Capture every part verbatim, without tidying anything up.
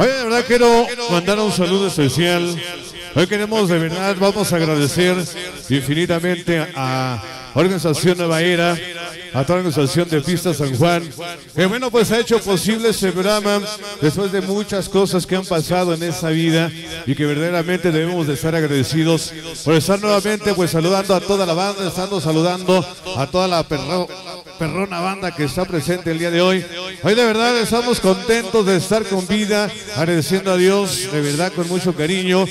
Hoy de verdad quiero mandar un saludo especial. Hoy queremos de verdad, vamos a agradecer infinitamente a Organización Nueva Era, a toda la organización de Pista San Juan, que bueno, pues ha hecho posible este programa después de muchas cosas que han pasado en esa vida y que verdaderamente debemos de estar agradecidos por estar nuevamente pues saludando a toda la banda, estando saludando a toda la perro, perrona banda que está presente el día de hoy. Hoy de verdad estamos contentos de estar con vida, agradeciendo a Dios de verdad con mucho cariño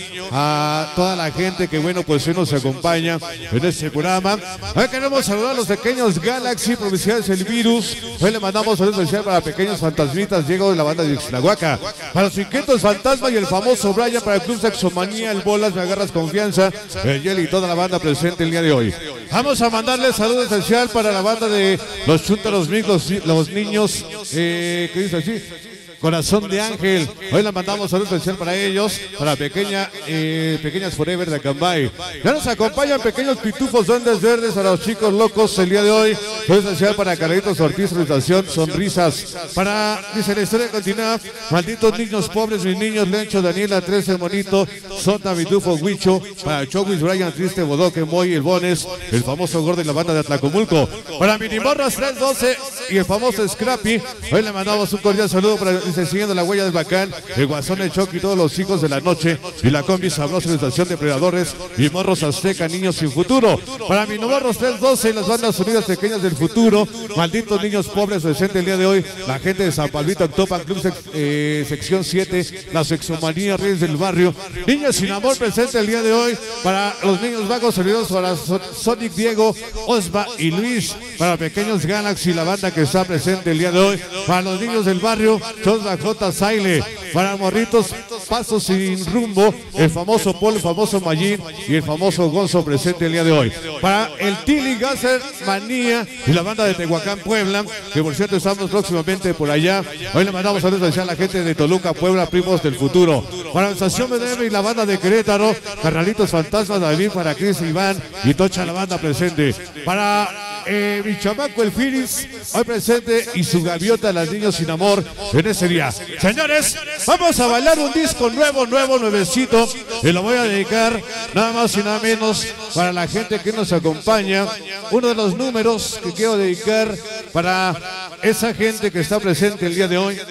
a toda la gente que bueno pues hoy nos acompaña en este programa. Hoy queremos saludar a los pequeños Galaxy, Provinciales El Virus. Hoy le mandamos saludos especial para pequeños fantasmitas, Diego de la banda de Ixtlahuaca, para los inquietos fantasma y el famoso Brian, para el Club Sexomanía, el Bolas, Me Agarras Confianza, el Yeli y toda la banda presente el día de hoy. Vamos a mandarle saludo especial para la banda de los Chúntaros Mix, los, los niños, eh, ¿qué dice así? Corazón de Ángel. Hoy le mandamos saludo especial para ellos, para pequeña, eh, Pequeñas Forever de Acambay. Ya nos acompañan pequeños pitufos duendes verdes a los chicos locos el día de hoy. Saludo especial para Carlitos Ortiz, Realización Sonrisas. Para, dice la historia continúa, malditos niños pobres, mis niños, Lencho, Daniela, trece, Monito, Sota, Pitufo, Huicho. Para Chowis, Brian, Triste, Bodoque, Moy, el Bones, el famoso gordo y la banda de Atlacomulco. Para Minimorras tres doce y el famoso Scrappy. Hoy le mandamos un cordial saludo para... Dice, siguiendo la huella del Bacán, el Guasón, el Choc y todos los hijos de la noche y la combi sabrosa de estación Depredadores y Morros Azteca, niños sin futuro. Para mi Morros tres doce y las bandas unidas pequeñas del futuro, malditos niños pobres presente el día de hoy, la gente de San Palmito, Octopan Club sec, eh, sección siete, la Sexomanía, Reyes del Barrio, Niños sin Amor presente el día de hoy, para los niños vagos servidores, para Sonic, Diego, Osva y Luis, para pequeños Galaxy, la banda que está presente el día de hoy, para los niños del barrio, Chosba J. Saile, para morritos Pasos sin rumbo, el famoso Paul, el famoso Mayín y el famoso Gonzo presente el día de hoy. Para el Tilly Gasser Manía y la banda de Tehuacán, Puebla, que por cierto estamos próximamente por allá. Hoy le mandamos saludos especial a la gente de Toluca, Puebla, primos del futuro. Para la estación B D M y la banda de Querétaro, Carnalitos Fantasmas, David, para Cris, Iván y Tocha, la banda presente. Para Eh, mi chamaco el Firis, hoy presente, y su gaviota, las niños sin amor, en ese día. Señores, vamos a bailar un disco nuevo, nuevo, nuevecito, y lo voy a dedicar nada más y nada menos para la gente que nos acompaña. Uno de los números que quiero dedicar para esa gente que está presente el día de hoy.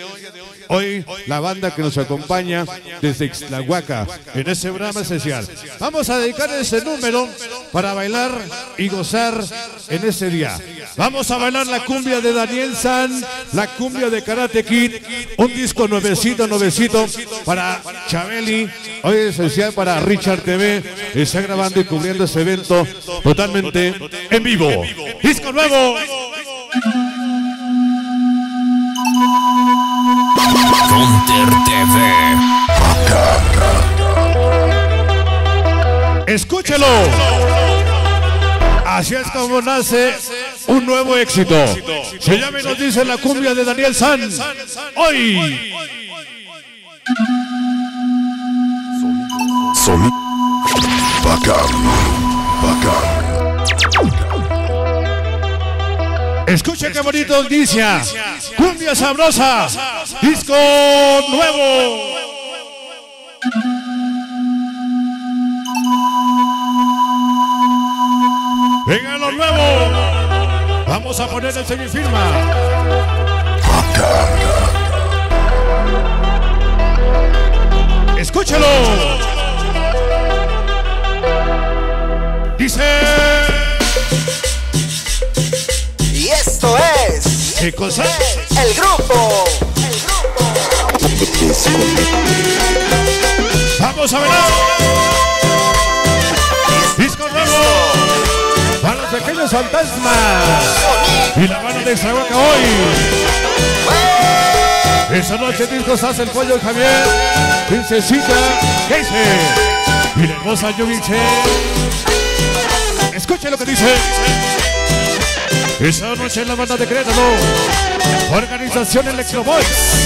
Hoy la banda que nos acompaña desde Ixtlahuaca en este programa especial. Vamos a dedicar ese número para bailar y gozar en ese día. Vamos a bailar la cumbia de Daniel San, la cumbia de Karate Kid, un disco nuevecito, nuevecito para Chabeli. Hoy es especial para Richard T V. Está grabando y cubriendo ese evento totalmente en vivo. Disco nuevo. Counter T V. Escúchelo. Así es como nace un nuevo éxito. Se llama y nos dice la cumbia de Daniel San. Hoy. Sonido. Bacán. Bacán. Escuche qué bonito dice. Cumbia sabrosa. Disco nuevo. Venga lo nuevo. Vamos a poner el semifirma. Escúchalo. Dice. Y esto es. ¿Qué cosa? El grupo. El grupo. Vamos a ver. Disco nuevo. Para los pequeños fantasmas y la mano de Ixtlahuaca hoy. Esta noche discos hace el pollo Javier, Princesita, Keise y la hermosa Yubiche. Escuche lo que dice. Esta noche en la banda de Querétaro, Organización Electro Boys.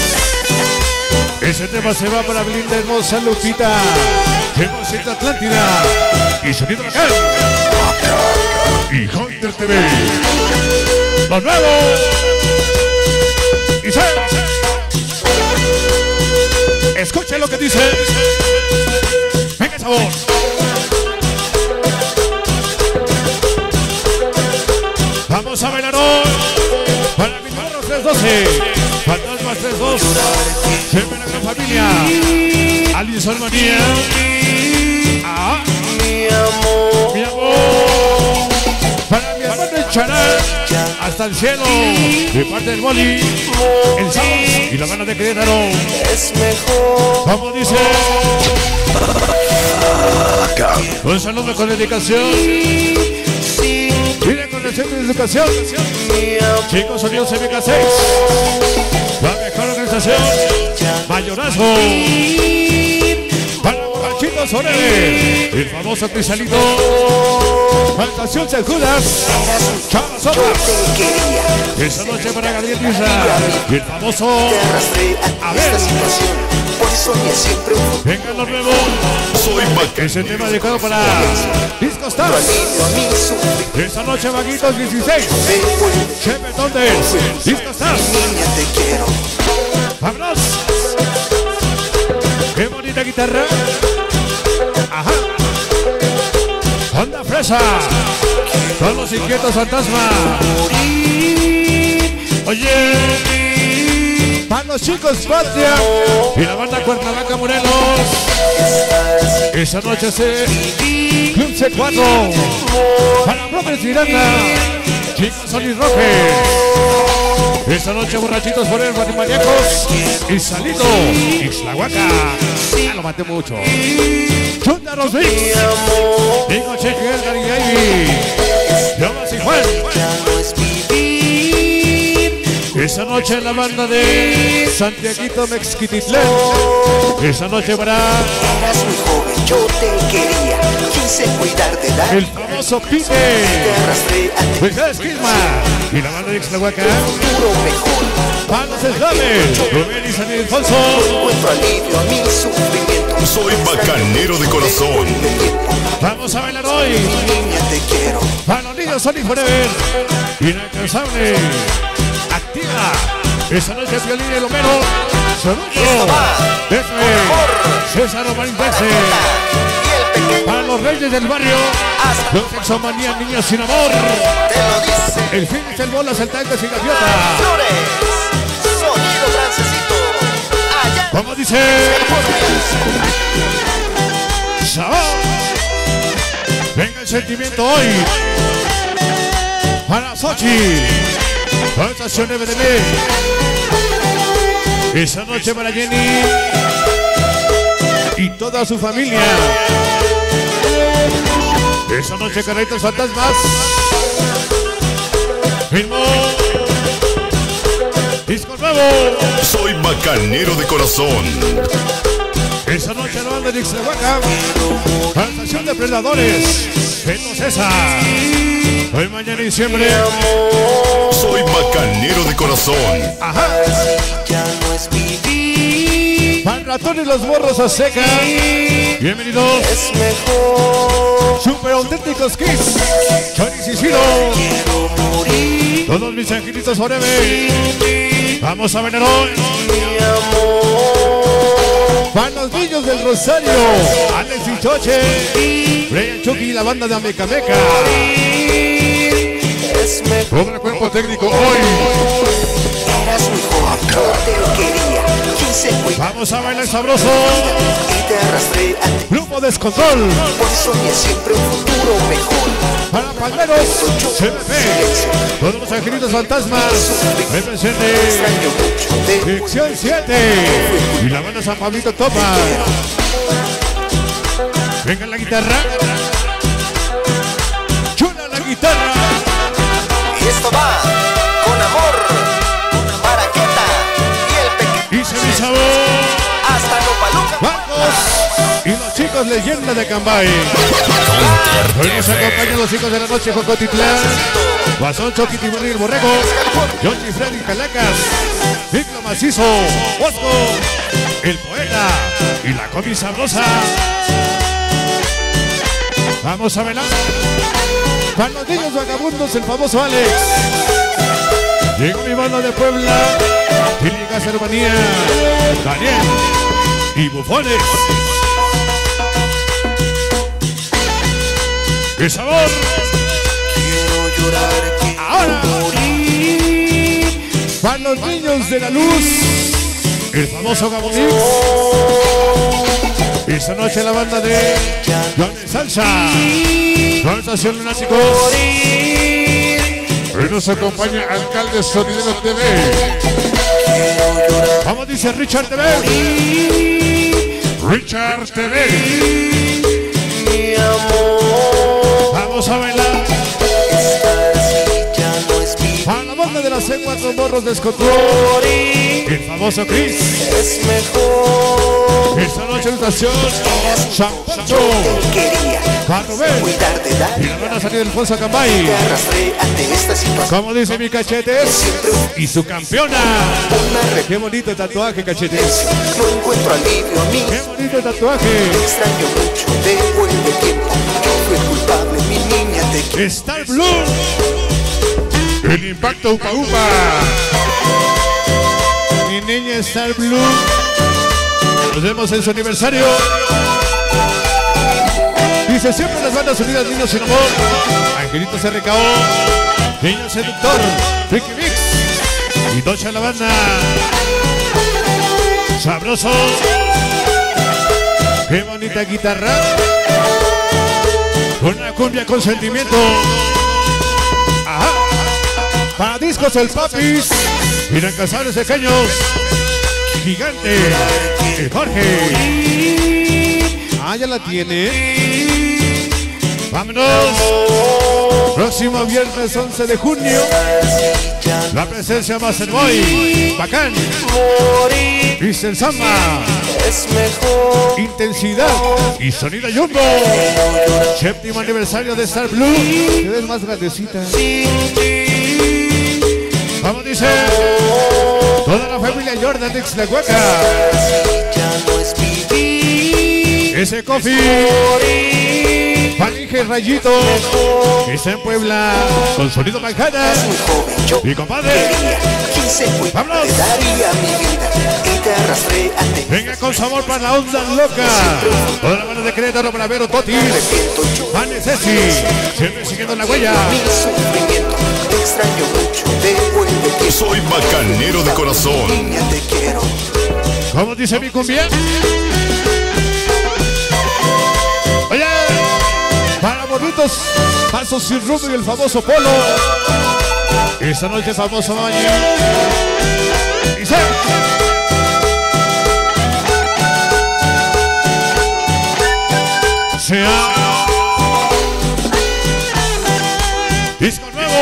Ese tema se va para Blinda, hermosa Lupita, Hermosita Atlántida y Sonido Local y Hunter T V. Los nuevos. Y se... Escuchen lo que dice. Venga, sabor. Vamos a bailar hoy. Para mis morros tres doce. Fantasmas tres dos. Siempre la gran familia. Alison Manía. Ah. Mi amor. Mi amor. Para mi hermano el Charal. Hasta el cielo. De parte del Boli. El Saus y la banda de Querétaro. Es mejor. Como dice. Un saludo con dedicación. Mira con el centro de educación. Chicos Sonidos M K seis. La mejor organización. Mayorazgo. Para Borrachito Sorere. El famoso Cristalito. Fantación San Judas. Chava Sopas. Esta noche para Gabriel Isla. Y el famoso. A ver. Vengan los nuevos. Soy Bacán. Ese tema dedicado para Disco Stars. Esta noche Vaguitos dieciséis. Chepe Tondes. Disco Stars. Vámonos. Qué bonita guitarra. Ajá. Honda Fresa. Son los inquietos fantasmas. Oye. Para los chicos Patria y la banda Cuernavaca Morelos. Esa noche se Club C cuatro. Para Brothers Miranda. Chicos Solís Roque. Esta noche Borrachitos Morelos Maníacos. Y Salito. Ixlahuaca. Ya lo maté mucho. Chunda Rosvix. Digo Cheque Edgar y Ivy. Yomas y Juan. Esa noche la banda de Santiaguito Mexquititlán. Esa noche para Eras muy joven, yo te quería. Quise cuidar de la el famoso Pique. Te arrastré a ti. Pues es Quisma. Y la banda de Ixlahuaca. Futuro mejor. Palos Eslaves. Rubén y San Ildefonso. Encuentro alivio a mi sufrimiento. Soy bacanero de corazón. Vamos a bailar hoy. Niña, te quiero. Para los niños Sonic Forever. Inalcanzable. Activa. Esa noche Violín y el Homero. Sonido. Desde César Omar Inverse. Y el pequeño Para los reyes del barrio. hasta Los Exomanía Niños sin amor. te lo dice. El Phoenix, el Bolas, el Tanque y Gaviota. Flores. Sonido francesito. Allá. Como dice. Sabor. Venga el sentimiento hoy. Para Sochi. Estación nueve de mes. Esa noche para Jenny y toda su familia. Esa noche Carritos Fantasmas. Firmó disco nuevo. Soy bacanero de corazón. Esa noche la banda de Ixlahuaca. Estación de Predadores. Beto César. Hoy mañana y diciembre. Soy bacanero de corazón. Ajá. Ya no es vivir. Para ratones los morros a seca. Bienvenidos. Es mejor. Super auténticos Kiss. Choris y Ciro. Quiero morir. Todos mis angelitos forever. Vamos a ver hoy. Mi amor. Para los niños del Rosario. Alex y Choche. Brian Chucky y la banda de Amecameca. Es mejor. Obra cuerpo técnico hoy. Eras muy joven, yo te quería. Quise cuidar Vamos a bailar sabroso. y te arrastré a ti. Grupo Descontrol. Por eso soñé siempre un futuro mejor. Para Palmeros. C M P. Todos los angelitos fantasmas. Represente. Extraño mucho de Dirección siete. Y la banda San Pablito Topa. Venga la guitarra. Chula la guitarra. y esto va con amor. Para Queta y el pequeño Y se mi sabor. hasta Nopaluca. Marcos. Y los chicos leyenda de Cambay. Hoy nos acompañan los chicos de la noche Jocotitlán. Guasón, Choqui, Tiburón y el Borrego. Yochi, Freddy, Calacas. Ciclo Macizo. Bosco. El Poeta. Y la Comi Sabrosa. Vamos a velar. Para los niños vagabundos, el famoso Alex. Llegó mi banda de Puebla. Tílica Cervanía. Daniel. y bufones. ¡Qué sabor! Quiero llorar, quiero Ahora. morir. Para los niños de la luz, el famoso Gabonix. Esta noche la banda de John Salsa. Conversación Lunáticos. Hoy nos acompaña Alcalde Sonidero T V. ¿Cómo dice Richard T V? Richard T V. Mi amor, Vamos a bailar. estar así ya no es vivir. Para la banda de las C cuatro Morros Descontrol. El famoso Chris. Es mejor. Esta noche en estación San Pancho. Te quería Para Rubén. cuidar de dar. Y la van a salir Alfonso Cambay. Te arrastré ante esta situación. Como dice mi Cachetes. Y su campeona. Una Qué bonito tatuaje, Cachetes. reflexión. No encuentro alivio a mí. Qué bonito tatuaje. Te extraño mucho. Devuelve tiempo. Yo fui culpable. Mi niña te quiero. Star Blue. El impacto Upa Upa. Mi niña Star Blue. Nos vemos en su aniversario. Dice siempre las bandas unidas, niños sin amor. Angelito C R K O. Niño Seductor. Ricky Mix. Y Docha la banda. Sabroso. Qué bonita guitarra. Una cumbia con sentimiento. Ajá. Para discos el Papis. Miran Casares Pequeños. Gigante. El Jorge. Ah, ya la tiene. Vámonos. Próximo viernes once de junio. La presencia más el Boy. Bacán. Mister Samba. Es mejor. Intensidad y sonido Jumbo. Séptimo aniversario de Star Blue. Te ves más grandecita. Sin ti. Vamos, dice. Toda la familia Jordan de Ixtlahuaca. Ya no es vivir. Ese Coffee. Falinge Rayito. Está en Puebla. Con sonido Manjana. Muy joven yo Y compadre. quería. Quise cuidar. Vámonos. Te daría mi vida. Y te arrastré ante. Venga con sabor para la onda loca. Toda la mano de Querétaro, Bravero, Totis. Arrepiento yo. Vane Ceci. Siempre siguiendo la huella. Mi sufrimiento. Te extraño mucho. Devuelve tiempo. Soy macanero de corazón. Niña te quiero. ¿Cómo dice mi cumbia? Oye, para bonitos pasos sin rumbo y el famoso polo. Esta noche famoso baño. Y se... Sea disco nuevo.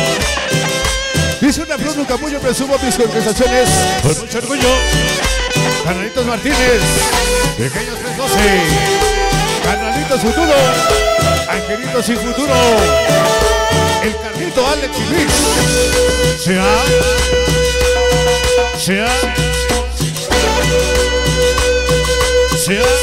Dice una Bruno Capullo, presumo mis conversaciones con mucho orgullo. Carnalitos Martínez, Pequeños tres doce, Carnalitos Futuro, Angelitos sin Futuro, el Carlito Alex y Luis. Sea, sea, sea.